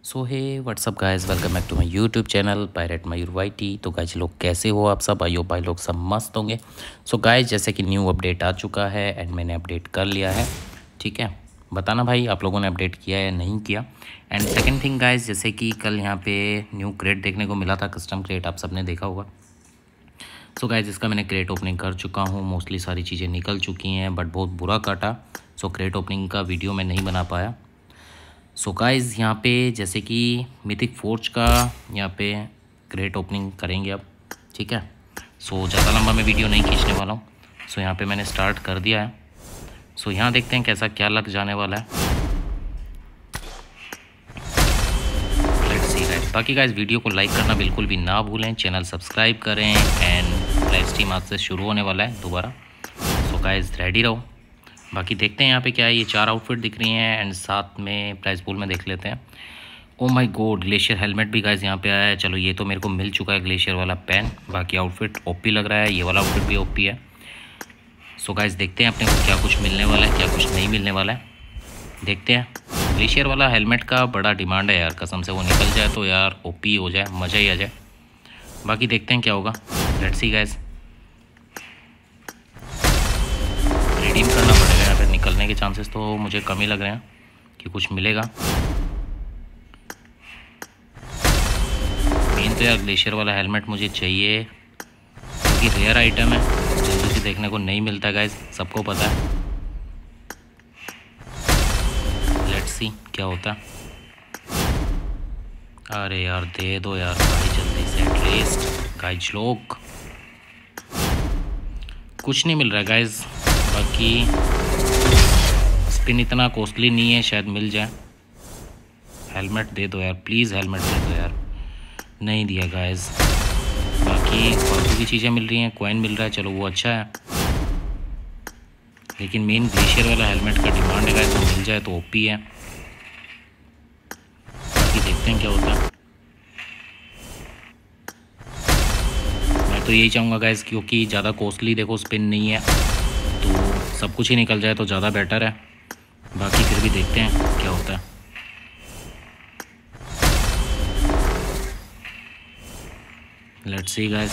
So hey what's up guys, welcome back to my YouTube channel pirate Mayur YT. तो guys लोग कैसे हो आप सब? आइयो भाई लोग सब मस्त होंगे। सो गाइस जैसे कि न्यू अपडेट आ चुका है एंड मैंने अपडेट कर लिया है। ठीक है, बताना भाई आप लोगों ने अपडेट किया या नहीं किया। एंड सेकंड थिंग गाइस, जैसे कि कल यहाँ पे न्यू क्रेट देखने को मिला था, कस्टम क्रेट, आप सब ने देखा होगा। सो गाइस इसका मैंने क्रेट ओपनिंग कर चुका हूँ, मोस्टली सारी चीज़ें निकल चुकी हैं, बट बहुत बुरा काटा। सो क्रेट ओपनिंग का वीडियो मैं नहीं बना पाया। सो गाइस यहाँ पे जैसे कि मिथिक फोर्ज का यहाँ पे क्रेट ओपनिंग करेंगे अब। ठीक है, सो ज़्यादा लंबा मैं वीडियो नहीं खींचने वाला हूँ। सो यहाँ पे मैंने स्टार्ट कर दिया है। सो यहाँ देखते हैं कैसा क्या लग जाने वाला है। Let's see guys. बाकी गाइस वीडियो को लाइक करना बिल्कुल भी ना भूलें, चैनल सब्सक्राइब करें एंड लाइव स्ट्रीम आज से शुरू होने वाला है दोबारा। सो गाइस रेडी रहो। बाकी देखते हैं यहाँ पे क्या है। ये 4 आउटफिट दिख रही हैं एंड साथ में प्राइस पूल में देख लेते हैं। Oh my god, glacier helmet भी गाइस यहाँ पे आया है। चलो ये तो मेरे को मिल चुका है, ग्लेशियर वाला पेन। बाकी आउटफिट ओपी लग रहा है, ये वाला आउटफिट भी ओपी है। सो गाइस देखते हैं अपने को क्या कुछ मिलने वाला है, क्या कुछ नहीं मिलने वाला है, देखते हैं। ग्लेशियर वाला हेलमेट का बड़ा डिमांड है यार, कसम से वो निकल जाए तो यार ओपी हो जाए, मज़ा ही आ जाए। बाकी देखते हैं क्या होगा, लेट्स सी गाइस। रिडीम करना पड़ेगा यहाँ पे, निकलने के चांसेस तो मुझे कम ही लग रहे हैं कि कुछ मिलेगा। मेन तो यार ग्लेशियर वाला हेलमेट मुझे चाहिए, क्योंकि रेयर आइटम है, जल्दी से देखने को नहीं मिलता है गाइस, सबको पता है। लेट्स सी क्या होता है। अरे यार दे दो यार भाई जल्दी से एटलीस्ट। गाइस लोग कुछ नहीं मिल रहा है गाइस। बाकी स्पिन इतना कॉस्टली नहीं है, शायद मिल जाए। हेलमेट दे दो यार प्लीज़, हेलमेट दे दो यार। नहीं दिया गाइस। बाकी फालतू की चीज़ें मिल रही हैं, कॉइन मिल रहा है, चलो वो अच्छा है। लेकिन मेन ग्लेशियर वाला हेलमेट का डिमांड है गाइस, वो मिल जाए तो ओपी है। बाकी देखते हैं क्या होता है। मैं तो यही चाहूँगा गाइस, क्योंकि ज़्यादा कॉस्टली देखो स्पिन नहीं है, तो सब कुछ ही निकल जाए तो ज़्यादा बेटर है। बाकी फिर भी देखते हैं क्या होता है। Let's see guys.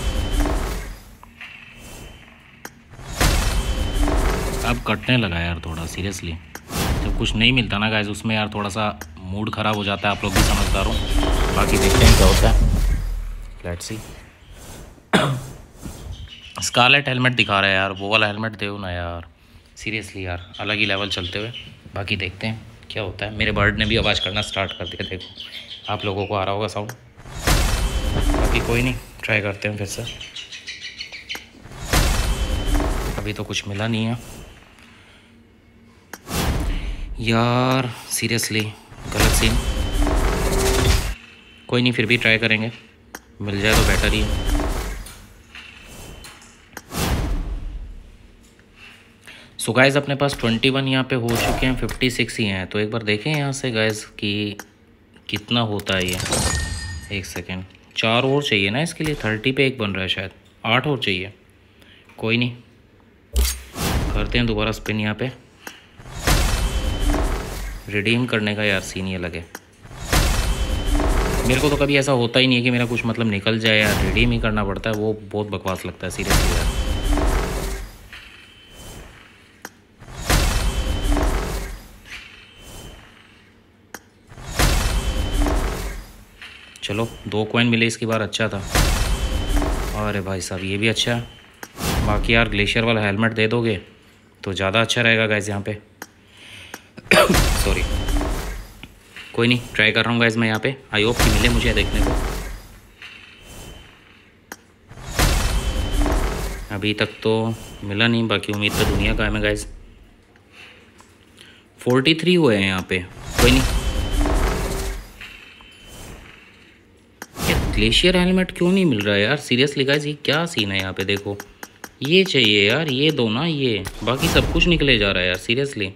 अब कटने लगा यार थोड़ा सीरियसली, जब कुछ नहीं मिलता ना गाइस उसमें यार थोड़ा सा मूड ख़राब हो जाता है, आप लोग भी समझदार हो। बाकी देखते हैं क्या होता है, लेट्स सी। स्कारलेट हेलमेट दिखा रहा है यार, वो वाला हेलमेट दो ना यार, सीरियसली यार, अलग ही लेवल चलते हुए। बाकी देखते हैं क्या होता है। मेरे बर्ड ने भी आवाज़ करना स्टार्ट कर दिया, देखो आप लोगों को आ रहा होगा साउंड। बाकी कोई नहीं, ट्राई करते हैं फिर से। अभी तो कुछ मिला नहीं है यार, सीरियसली गलत सीन। कोई नहीं, फिर भी ट्राई करेंगे, मिल जाए तो बेटर ही है। सो गाइस अपने पास 21 यहाँ पे हो चुके हैं, 56 ही हैं। तो एक बार देखें यहाँ से गाइस कि कितना होता है ये। एक सेकेंड, 4 और चाहिए ना इसके लिए, 30 पे एक बन रहा है, शायद 8 और चाहिए। कोई नहीं, करते हैं दोबारा स्पिन यहाँ पे। रिडीम करने का यार सीन ये लगे, मेरे को तो कभी ऐसा होता ही नहीं है कि मेरा कुछ मतलब निकल जाए यार, रिडीम ही करना पड़ता है, वो बहुत बकवास लगता है सीरियसली यार। चलो 2 कॉइन मिले इसकी बार, अच्छा था। अरे भाई साहब ये भी अच्छा है। बाकी यार ग्लेशियर वाला हेलमेट दे दोगे तो ज़्यादा अच्छा रहेगा गाइस यहाँ पे। सॉरी, कोई नहीं, ट्राई कर रहा हूँ गाइस मैं यहाँ पे। आई होप कि मिले मुझे देखने को। अभी तक तो मिला नहीं, बाकी उम्मीद तो दुनिया का है मैं गाइस। 43 हुए हैं यहाँ पे, कोई नहीं। ग्लेशियर हेलमेट क्यों नहीं मिल रहा है यार सीरियसली गाइस, ये क्या सीन है यहाँ पे। देखो ये चाहिए यार, ये दो ना, ये बाकी सब कुछ निकले जा रहा है यार सीरियसली,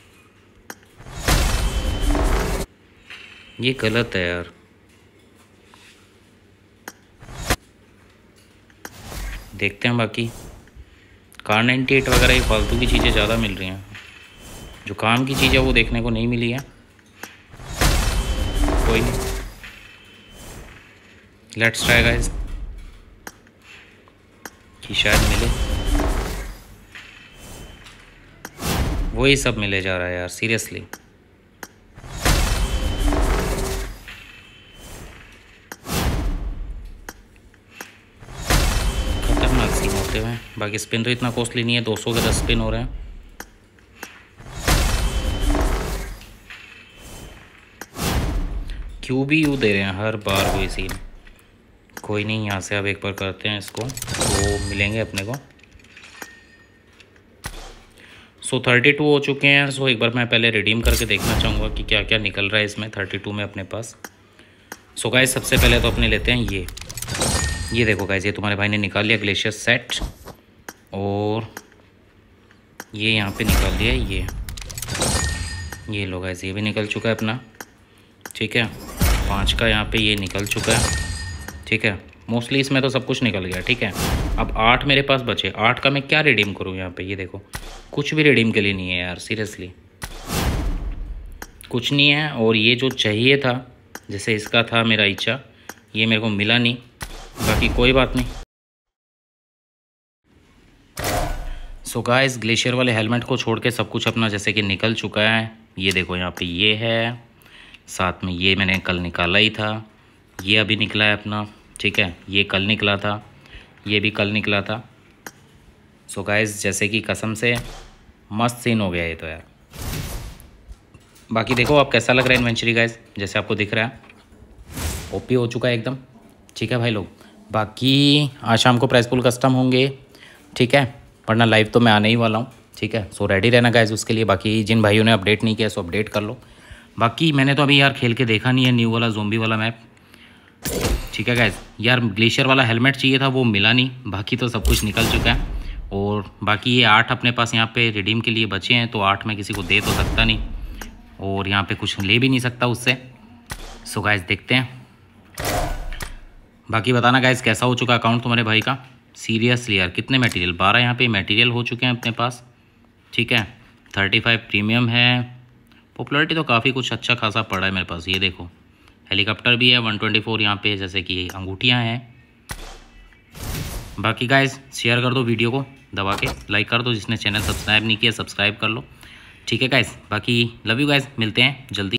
ये गलत है यार। देखते हैं बाकी। कार 98 वगैरह ये फालतू की चीज़ें ज़्यादा मिल रही हैं, जो काम की चीज़ है वो देखने को नहीं मिली है। कोई नहीं, लेट्स ट्राई गाइस कि शायद मिले। वही सब मिले जा रहा है यार, सीरियसली। खतरनाक सीन होते हुए। बाकी स्पिन तो इतना कॉस्टली नहीं है, 200 के 10 स्पिन हो रहे हैं। क्यों भी यू दे रहे हैं हर बार वही सीन। कोई नहीं, यहाँ से अब एक बार करते हैं इसको तो मिलेंगे अपने को। सो 32 हो चुके हैं। सो एक बार मैं पहले रिडीम करके देखना चाहूँगा कि क्या क्या निकल रहा है इसमें 32 में अपने पास। सो गाइस सबसे पहले तो अपने लेते हैं ये देखो गाइस, ये तुम्हारे भाई ने निकाल लिया ग्लेशियर सेट, और ये यहाँ पे निकाल दिया ये लो गाइस, ये भी निकल चुका है अपना। ठीक है, 5 का यहाँ पे ये निकल चुका है। ठीक है, मोस्टली इसमें तो सब कुछ निकल गया। ठीक है, अब 8 मेरे पास बचे। 8 का मैं क्या रिडीम करूँ यहाँ पे? ये देखो, कुछ भी रिडीम के लिए नहीं है यार, सीरियसली कुछ नहीं है। और ये जो चाहिए था, जैसे इसका था मेरा इच्छा, ये मेरे को मिला नहीं। बाकी कोई बात नहीं। सो गाइस ग्लेशियर वाले हेलमेट को छोड़ के सब कुछ अपना जैसे कि निकल चुका है। ये देखो यहाँ पे ये है, साथ में ये मैंने कल निकाला ही था, ये अभी निकला है अपना। ठीक है, ये कल निकला था, ये भी कल निकला था। सो गाइस जैसे कि कसम से मस्त सीन हो गया ये तो यार। बाकी देखो आप कैसा लग रहा है इन्वेंचरी गाइस, जैसे आपको दिख रहा है ओपी हो चुका है एकदम। ठीक है भाई लोग, बाकी आज शाम को प्राइस पूल कस्टम होंगे। ठीक है, वरना लाइव तो मैं आने ही वाला हूँ। ठीक है, सो रेडी रहना गाइस उसके लिए। बाकी जिन भाइयों ने अपडेट नहीं किया सो अपडेट कर लो। बाकी मैंने तो अभी यार खेल के देखा नहीं है न्यू वाला ज़ोंबी वाला मैप। ठीक है गाइस, यार ग्लेशियर वाला हेलमेट चाहिए था, वो मिला नहीं। बाकी तो सब कुछ निकल चुका है। और बाकी ये 8 अपने पास यहाँ पे रिडीम के लिए बचे हैं, तो 8 मैं किसी को दे तो सकता नहीं, और यहाँ पे कुछ ले भी नहीं सकता उससे। सो गाइस देखते हैं। बाकी बताना गाइस कैसा हो चुका अकाउंट तुम्हारे भाई का। सीरियसली यार कितने मटेरियल, 12 यहाँ पे मटेरियल हो चुके हैं अपने पास। ठीक है, 35 प्रीमियम है। पॉपुलरिटी तो काफ़ी कुछ अच्छा खासा पड़ा है मेरे पास। ये देखो हेलीकॉप्टर भी है, 124 यहाँ पे जैसे कि अंगूठियाँ हैं। बाकी गाइस शेयर कर दो वीडियो को दबा के, लाइक कर दो। जिसने चैनल सब्सक्राइब नहीं किया सब्सक्राइब कर लो। ठीक है गाइस, बाकी लव यू गाइस, मिलते हैं जल्दी।